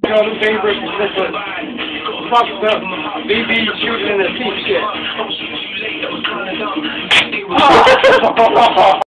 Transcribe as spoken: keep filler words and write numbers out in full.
You know, Bainbridge is just a fucked up B B shooting in the seat shit.